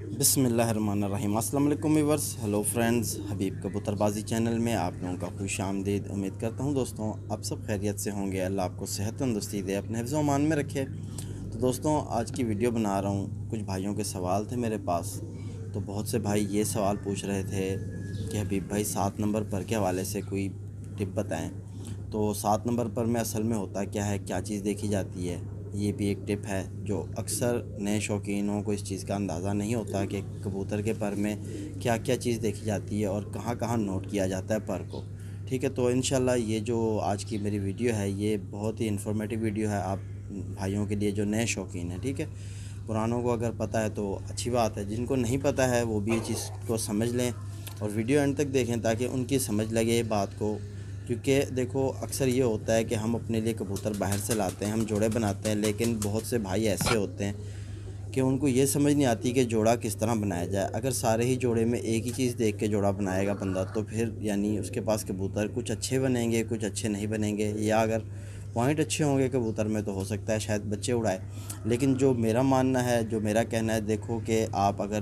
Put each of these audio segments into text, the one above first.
बिस्मिल्लाहिर्रहमानिर्रहीम। अस्सलाम वालेकुम व्यूअर्स, हेलो फ्रेंड्स, हबीब कबूतरबाजी चैनल में आप लोगों का खुश आमदीद। उम्मीद करता हूँ दोस्तों आप सब खैरियत से होंगे। अल्लाह आपको सेहत तंदुरुस्ती दे, अपने हिफ्ज़ व अमान में रखे। तो दोस्तों आज की वीडियो बना रहा हूँ। कुछ भाइयों के सवाल थे मेरे पास, तो बहुत से भाई ये सवाल पूछ रहे थे कि हबीब भाई 7 नंबर पर के हवाले से कोई टिप बताएँ। तो 7 नंबर पर में असल में होता क्या है, क्या चीज़ देखी जाती है, ये भी एक टिप है जो अक्सर नए शौकीनों को इस चीज़ का अंदाज़ा नहीं होता कि कबूतर के पर में क्या क्या चीज़ देखी जाती है और कहाँ कहाँ नोट किया जाता है पर को। ठीक है, तो इंशाल्लाह ये जो आज की मेरी वीडियो है ये बहुत ही इन्फॉर्मेटिव वीडियो है आप भाइयों के लिए जो नए शौकीन हैं। ठीक है, पुरानों को अगर पता है तो अच्छी बात है, जिनको नहीं पता है वो भी ये चीज़ को समझ लें और वीडियो एंड तक देखें ताकि उनकी समझ लगे बात को। क्योंकि देखो अक्सर ये होता है कि हम अपने लिए कबूतर बाहर से लाते हैं, हम जोड़े बनाते हैं, लेकिन बहुत से भाई ऐसे होते हैं कि उनको ये समझ नहीं आती कि जोड़ा किस तरह बनाया जाए। अगर सारे ही जोड़े में एक ही चीज़ देख के जोड़ा बनाएगा बंदा तो फिर यानी उसके पास कबूतर कुछ अच्छे बनेंगे, कुछ अच्छे नहीं बनेंगे, या अगर पॉइंट अच्छे होंगे कबूतर में तो हो सकता है शायद बच्चे उड़ाए। लेकिन जो मेरा मानना है, जो मेरा कहना है, देखो कि आप अगर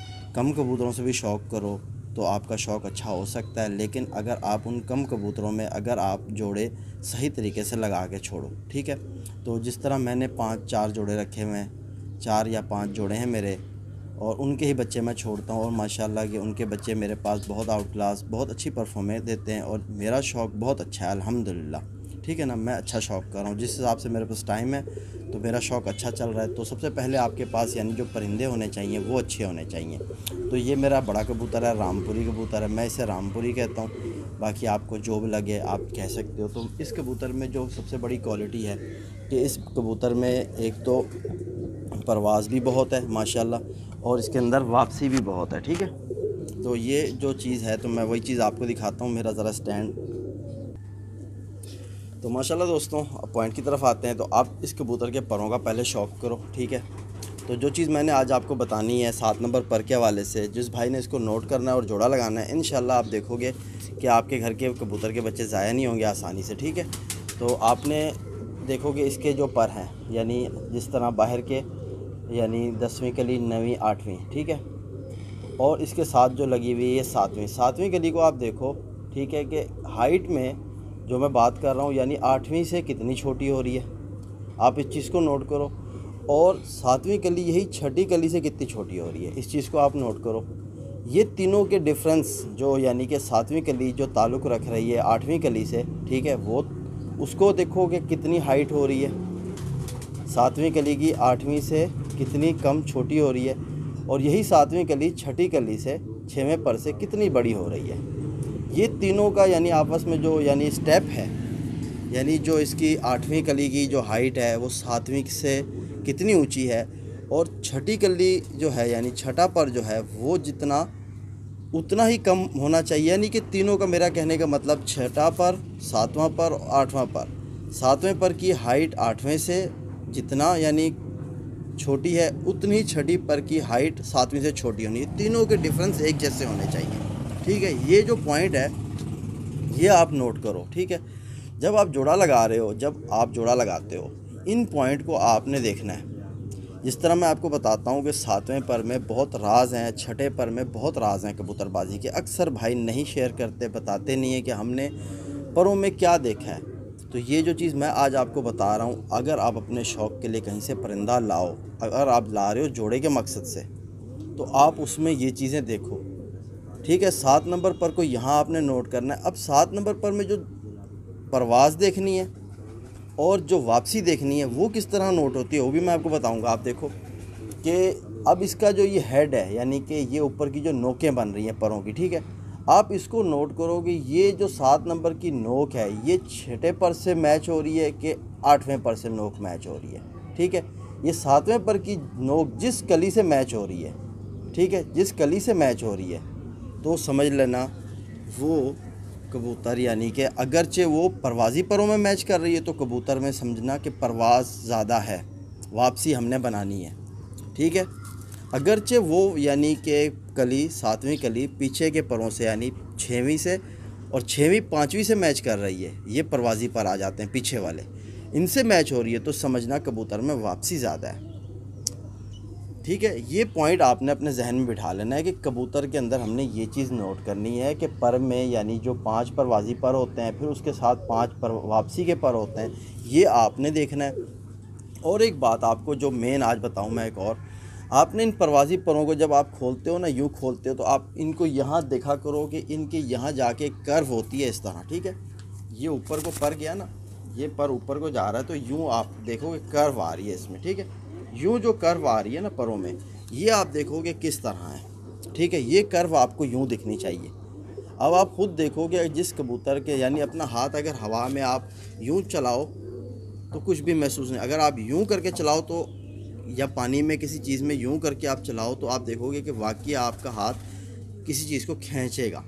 कम कबूतरों से भी शौक़ करो तो आपका शौक़ अच्छा हो सकता है, लेकिन अगर आप उन कम कबूतरों में अगर आप जोड़े सही तरीके से लगा के छोड़ो। ठीक है, तो जिस तरह मैंने 5-4 जोड़े रखे हुए हैं, 4 या 5 जोड़े हैं मेरे, और उनके ही बच्चे मैं छोड़ता हूँ और माशाल्लाह कि उनके बच्चे मेरे पास बहुत आउट क्लास बहुत अच्छी परफॉर्मेंस देते हैं और मेरा शौक़ बहुत अच्छा है अल्हम्दुलिल्लाह। ठीक है ना, मैं अच्छा शौक़ कर रहा हूँ, जिस हिसाब से मेरे पास टाइम है तो मेरा शौक़ अच्छा चल रहा है। तो सबसे पहले आपके पास यानी जो परिंदे होने चाहिए वो अच्छे होने चाहिए। तो ये मेरा बड़ा कबूतर है, रामपुरी कबूतर है, मैं इसे रामपुरी कहता हूँ, बाकी आपको जो भी लगे आप कह सकते हो। तो इस कबूतर में जो सबसे बड़ी क्वालिटी है कि इस कबूतर में एक तो परवाज़ भी बहुत है माशाल्लाह और इसके अंदर वापसी भी बहुत है। ठीक है, तो ये जो चीज़ है तो मैं वही चीज़ आपको दिखाता हूँ। मेरा ज़रा स्टैंड, तो माशाल्लाह दोस्तों अब पॉइंट की तरफ आते हैं। तो आप इस कबूतर के परों का पहले शौक़ करो। ठीक है, तो जो चीज़ मैंने आज आपको बतानी है 7 नंबर पर के हवाले से, जिस भाई ने इसको नोट करना है और जोड़ा लगाना है, इंशाल्लाह आप देखोगे कि आपके घर के कबूतर के बच्चे ज़ाया नहीं होंगे आसानी से। ठीक है, तो आपने देखोगे इसके जो पर हैं यानी जिस तरह बाहर के यानी 10वीं कली 9वीं 8वीं, ठीक है, और इसके साथ जो लगी हुई है ये 7वीं कली को आप देखो। ठीक है, कि हाइट में जो मैं बात कर रहा हूँ यानी 8वीं से कितनी छोटी हो रही है, आप इस चीज़ को नोट करो, और 7वीं कली यही 6ठी कली से कितनी छोटी हो रही है, इस चीज़ को आप नोट करो। ये तीनों के डिफरेंस जो यानी कि 7वीं कली जो ताल्लुक़ रख रही है 8वीं कली से, ठीक है, वो उसको देखो कि कितनी हाइट हो रही है, 7वीं कली की 8वीं से कितनी कम छोटी हो रही है, और यही 7वीं कली 6ठी कली से 6वें पर से कितनी बड़ी हो रही है। ये तीनों का यानी आपस में जो यानी स्टेप है, यानी जो इसकी 8वीं कली की जो हाइट है वो 7वीं से कितनी ऊंची है, और 6ठी कली जो है यानी 6ठा पर जो है वो जितना उतना ही कम होना चाहिए। यानी कि तीनों का मेरा कहने का मतलब 6ठा पर, 7वां पर, 8वां पर, 7वें पर की हाइट 8वें से जितना यानी छोटी है उतनी 6ठी पर की हाइट 7वीं से छोटी होनी है। तीनों के डिफरेंस एक जैसे होने चाहिए। ठीक है, ये जो पॉइंट है ये आप नोट करो। ठीक है, जब आप जोड़ा लगा रहे हो, जब आप जोड़ा लगाते हो, इन पॉइंट को आपने देखना है। जिस तरह मैं आपको बताता हूँ कि 7वें पर में बहुत राज हैं, 6ठे पर में बहुत राज हैं कबूतरबाजी के। अक्सर भाई नहीं शेयर करते, बताते नहीं है कि हमने परों में क्या देखा है। तो ये जो चीज़ मैं आज आपको बता रहा हूँ, अगर आप अपने शौक़ के लिए कहीं से परिंदा लाओ, अगर आप ला रहे हो जोड़े के मकसद से, तो आप उसमें ये चीज़ें देखो। ठीक है, 7 नंबर पर को यहाँ आपने नोट करना है। अब 7 नंबर पर में जो परवाज़ देखनी है और जो वापसी देखनी है वो किस तरह नोट होती है वो भी मैं आपको बताऊंगा। आप देखो कि अब इसका जो ये हेड है यानी कि ये ऊपर की जो नोकें बन रही हैं परों की, ठीक है, आप इसको नोट करोगे। ये जो 7 नंबर की नोक है ये 6ठे पर से मैच हो रही है कि 8वें पर से नोक मैच हो रही है। ठीक है, ये 7वें पर की नोक जिस कली से मैच हो रही है, ठीक है, जिस कली से मैच हो रही है, तो समझ लेना वो कबूतर यानी कि अगरचे वो परवाज़ी परों में मैच कर रही है तो कबूतर में समझना कि परवाज़ ज़्यादा है, वापसी हमने बनानी है। ठीक है, अगरचे वो यानी कि कली 7वीं कली पीछे के परों से यानी 6वीं से और 6वीं 5वीं से मैच कर रही है, ये परवाज़ी पर आ जाते हैं पीछे वाले, इनसे मैच हो रही है तो समझना कबूतर में वापसी ज़्यादा है। ठीक है। ये पॉइंट आपने अपने जहन में बिठा लेना है कि कबूतर के अंदर हमने ये चीज़ नोट करनी है कि पर में यानी जो 5 परवाज़ी पर होते हैं, फिर उसके साथ 5 पर वापसी के पर होते हैं, ये आपने देखना है। और एक बात आपको जो मेन आज बताऊं मैं एक और, आपने इन परवाज़ी परों को जब आप खोलते हो ना, यूँ खोलते हो, तो आप इनको यहाँ देखा करो कि इनके यहाँ जाके कर्व होती है इस तरह, ठीक है। ये ऊपर को पर गया ना, ये पर ऊपर को जा रहा है, तो यूँ आप देखोगे कर्व आ रही है इसमें, ठीक है। यूँ जो कर्व आ रही है ना परों में, ये आप देखोगे किस तरह है, ठीक है। ये कर्व आपको यूँ दिखनी चाहिए। अब आप खुद देखोगे जिस कबूतर के यानी अपना हाथ अगर हवा में आप यूँ चलाओ तो कुछ भी महसूस नहीं, अगर आप यूँ करके चलाओ तो, या पानी में किसी चीज़ में यूँ करके आप चलाओ तो आप देखोगे कि वाकई आपका हाथ किसी चीज़ को खींचेगा,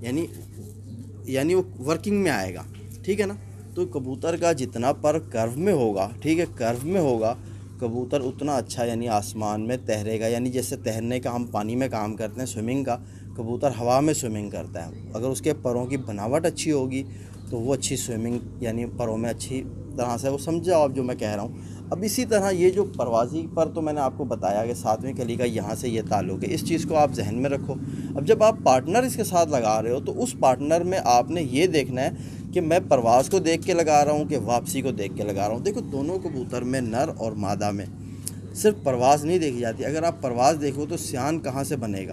यानी वो वर्किंग में आएगा, ठीक है ना। तो कबूतर का जितना पर कर्व में होगा, ठीक है, कर्व में होगा, कबूतर उतना अच्छा यानी आसमान में तैरेगा। यानी जैसे तैरने का हम पानी में काम करते हैं, स्विमिंग का, कबूतर हवा में स्विमिंग करता है। अगर उसके परों की बनावट अच्छी होगी तो वो अच्छी स्विमिंग यानी परों में अच्छी तरह से वो, समझे आप जो मैं कह रहा हूँ। अब इसी तरह ये जो परवाज़ी पर तो मैंने आपको बताया कि 7वीं कली का यहाँ से ये ताल्लुक़ है, इस चीज़ को आप जहन में रखो। अब जब आप पार्टनर इसके साथ लगा रहे हो तो उस पार्टनर में आपने ये देखना है कि मैं परवाज़ को देख के लगा रहा हूँ कि वापसी को देख के लगा रहा हूँ। देखो दोनों कबूतर में, नर और मादा में, सिर्फ परवाज़ नहीं देखी जाती। अगर आप परवाज़ देखो तो सियान कहाँ से बनेगा,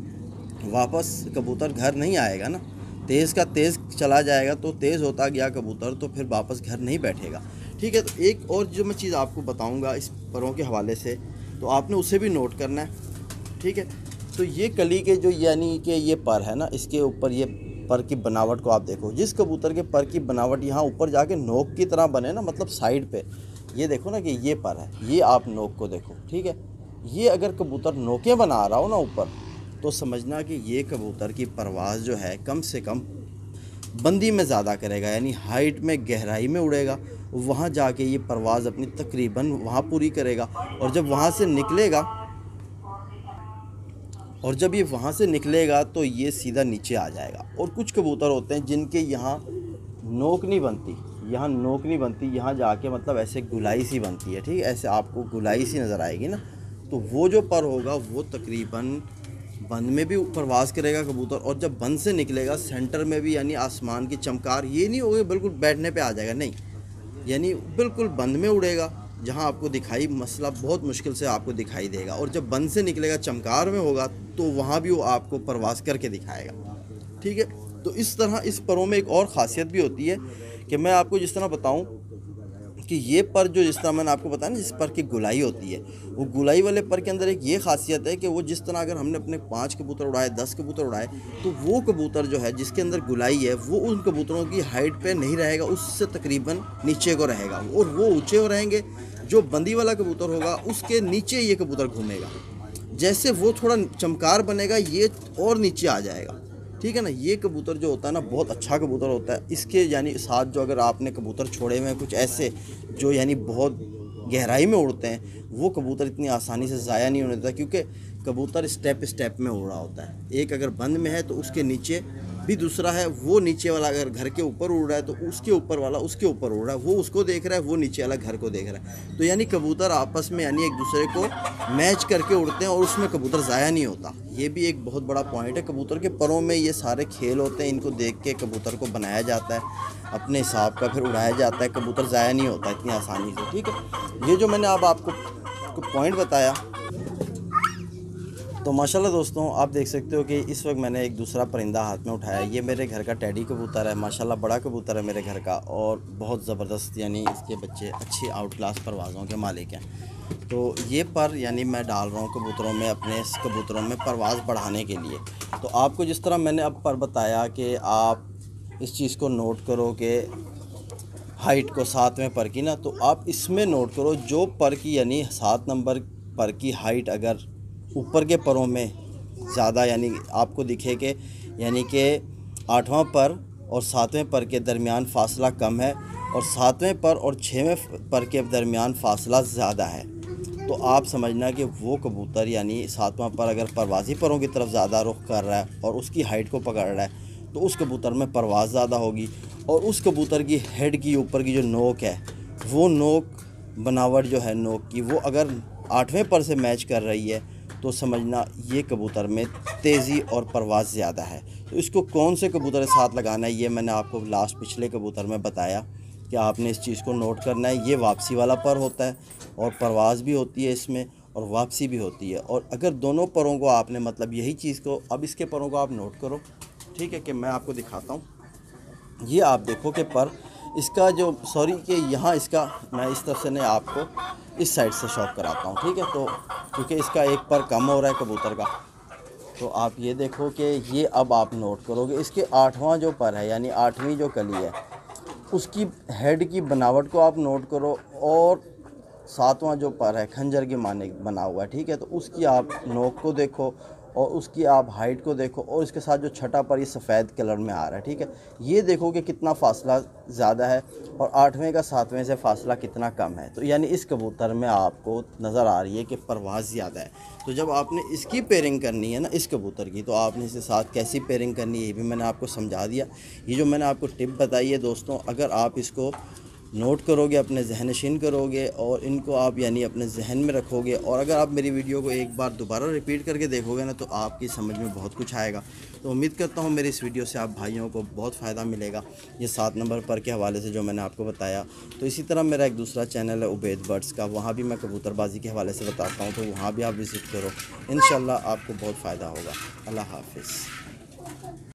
वापस कबूतर घर नहीं आएगा ना, तेज़ का तेज़ चला जाएगा तो तेज़ होता गया कबूतर, तो फिर वापस घर नहीं बैठेगा, ठीक है। तो एक और जो मैं चीज़ आपको बताऊंगा इस परों के हवाले से, तो आपने उसे भी नोट करना है, ठीक है। तो ये कली के जो यानी कि ये पर है ना, इसके ऊपर ये पर की बनावट को आप देखो। जिस कबूतर के पर की बनावट यहाँ ऊपर जाके नोक की तरह बने ना, मतलब साइड पे, ये देखो ना कि ये पर है, ये आप नोक को देखो, ठीक है। ये अगर कबूतर नोकें बना रहा हो ना ऊपर, तो समझना कि ये कबूतर की परवाज़ जो है कम से कम बंदी में ज़्यादा करेगा, यानी हाइट में, गहराई में उड़ेगा। वहाँ जाके ये परवाज़ अपनी तकरीबन वहाँ पूरी करेगा, और जब वहाँ से निकलेगा तो ये सीधा नीचे आ जाएगा। और कुछ कबूतर होते हैं जिनके यहाँ नोक नहीं बनती, यहाँ जाके मतलब ऐसे गुलाई सी बनती है, ठीक है, ऐसे आपको गुलाई सी नज़र आएगी ना। तो वो जो पर होगा वो तकरीबन बंद में भी परवाज़ करेगा कबूतर, और जब बंद से निकलेगा सेंटर में भी, यानी आसमान की चमकार, ये नहीं होगी बिल्कुल बैठने पे आ जाएगा, नहीं, यानी बिल्कुल बंद में उड़ेगा, जहाँ आपको दिखाई मसला बहुत मुश्किल से आपको दिखाई देगा। और जब बंद से निकलेगा चमकार में होगा तो वहाँ भी वो आपको परवाज़ करके दिखाएगा, ठीक है। तो इस तरह इस परों में एक और ख़ासियत भी होती है कि मैं आपको जिस तरह बताऊँ कि ये पर जो, जिस तरह मैंने आपको बताया ना, जिस पर की गुलाई होती है, वो गुलाई वाले पर के अंदर एक ये खासियत है कि वो जिस तरह अगर हमने अपने 5 कबूतर उड़ाए, 10 कबूतर उड़ाए, तो वो कबूतर जो है जिसके अंदर गुलाई है वो उन कबूतरों की हाइट पे नहीं रहेगा, उससे तकरीबन नीचे को रहेगा, और वो ऊँचे हो रहेंगे। जो बंदी वाला कबूतर होगा उसके नीचे ये कबूतर घूमेगा, जैसे वो थोड़ा चमकार बनेगा ये और नीचे आ जाएगा, ठीक है ना। ये कबूतर जो होता है ना बहुत अच्छा कबूतर होता है। इसके यानी साथ जो अगर आपने कबूतर छोड़े हुए हैं कुछ ऐसे जो यानी बहुत गहराई में उड़ते हैं, वो कबूतर इतनी आसानी से ज़ाया नहीं होने देता, क्योंकि कबूतर स्टेप में उड़ रहा होता है। एक अगर बंद में है तो उसके नीचे भी दूसरा है, वो नीचे वाला अगर घर के ऊपर उड़ रहा है तो उसके ऊपर वाला उसके ऊपर उड़ रहा है, वो उसको देख रहा है, वो नीचे वाला घर को देख रहा है। तो यानी कबूतर आपस में यानी एक दूसरे को मैच करके उड़ते हैं, और उसमें कबूतर ज़ाया नहीं होता। ये भी एक बहुत बड़ा पॉइंट है। कबूतर के परों में ये सारे खेल होते हैं, इनको देख के कबूतर को बनाया जाता है अपने हिसाब का, फिर उड़ाया जाता है, कबूतर ज़ाया नहीं होता इतनी आसानी से, ठीक है। ये जो मैंने अब आपको पॉइंट बताया, तो माशाल्लाह दोस्तों आप देख सकते हो कि इस वक्त मैंने एक दूसरा परिंदा हाथ में उठाया। ये मेरे घर का टैडी कबूतर है, माशाल्लाह बड़ा कबूतर है मेरे घर का, और बहुत ज़बरदस्त यानी इसके बच्चे अच्छी आउट क्लास परवाज़ों के मालिक हैं। तो ये पर यानी मैं डाल रहा हूँ कबूतरों में, अपने इस कबूतरों में परवाज़ बढ़ाने के लिए। तो आपको जिस तरह मैंने अब पर बताया कि आप इस चीज़ को नोट करो कि हाइट को 7वें पर की ना, तो आप इसमें नोट करो जो पर की यानी 7 नंबर पर की हाइट अगर ऊपर के परों में ज़्यादा यानी आपको दिखे कि यानी कि 8वां पर और 7वें पर के दरमियान फ़ासला कम है, और 7वें पर और 6वें पर के दरमियान फ़ासला ज़्यादा है, तो आप समझना कि वो कबूतर यानी 7वां पर अगर परवाज़ी परों की तरफ ज़्यादा रुख कर रहा है और उसकी हाइट को पकड़ रहा है, तो उस कबूतर में परवाज़ ज़्यादा होगी। और उस कबूतर की हेड की ऊपर की जो नोक है, वो नोक बनावट जो है नोक की, वो अगर 8वें पर से मैच कर रही है तो समझना ये कबूतर में तेज़ी और परवाज़ ज़्यादा है। तो इसको कौन से कबूतर के साथ लगाना है ये मैंने आपको लास्ट पिछले कबूतर में बताया कि आपने इस चीज़ को नोट करना है। ये वापसी वाला पर होता है और परवाज़ भी होती है इसमें और वापसी भी होती है। और अगर दोनों परों को आपने मतलब यही चीज़ को, अब इसके परों को आप नोट करो, ठीक है, कि मैं आपको दिखाता हूँ। ये आप देखो कि पर इसका जो कि यहाँ इसका मैं इस तरफ से नहीं आपको इस साइड से शॉक कराता हूँ, ठीक है। तो क्योंकि इसका एक पर कम हो रहा है कबूतर का, तो आप ये देखो कि ये अब आप नोट करोगे इसके 8वां जो पर है यानी 8वीं जो कली है उसकी हेड की बनावट को आप नोट करो और 7वां जो पर है खंजर के माने बना हुआ है, ठीक है। तो उसकी आप नोक को देखो और उसकी आप हाइट को देखो और इसके साथ जो छठा पर ये सफ़ेद कलर में आ रहा है, ठीक है। ये देखो कि कितना फ़ासला ज़्यादा है और 8वें का 7वें से फ़ासला कितना कम है। तो यानी इस कबूतर में आपको नज़र आ रही है कि परवाज़ ज़्यादा है। तो जब आपने इसकी पेयरिंग करनी है ना इस कबूतर की, तो आपने इसके साथ कैसी पेयरिंग करनी है ये भी मैंने आपको समझा दिया। ये जो मैंने आपको टिप बताई है दोस्तों, अगर आप इसको नोट करोगे, अपने जहन नशीन करोगे और इनको आप यानी अपने जहन में रखोगे और अगर आप मेरी वीडियो को एक बार दोबारा रिपीट करके देखोगे ना तो आपकी समझ में बहुत कुछ आएगा। तो उम्मीद करता हूँ मेरी इस वीडियो से आप भाइयों को बहुत फ़ायदा मिलेगा ये 7 नंबर पर के हवाले से जो मैंने आपको बताया। तो इसी तरह मेरा एक दूसरा चैनल है उबैद बर्ड्स का, वहाँ भी मैं कबूतरबाजी के हवाले से बताता हूँ, तो वहाँ भी आप विज़िट करो, इंशाल्लाह आपको बहुत फ़ायदा होगा। अल्लाह हाफ़िज़।